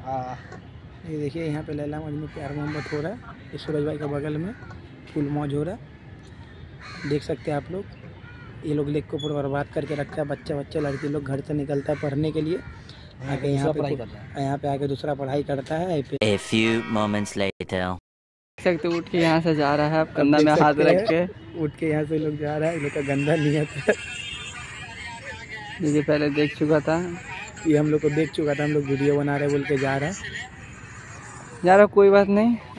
ये देखिए यहाँ पे लैला मजनू प्यार मोहब्बत हो रहा है। ये सूरज भाई के बगल में फुल मौज हो रहा है, देख सकते हैं आप लोग। ये लोग लेक को पूरा बर्बाद करके रखा है। बच्चे लड़के लोग घर से निकलता है पढ़ने के लिए, आके यहाँ पे आके दूसरा पढ़ाई करता है। A few moments later. देख सकते उठ के यहाँ से जा रहा है, आप कंधा में हाथ रख के उठ के यहाँ से लोग जा रहा है। ये लोग का गंदा नियत है। ये पहले देख चुका था, ये हम लोग को देख चुका था। हम लोग वीडियो बना रहे बोल के जा रहा है। यार कोई बात नहीं।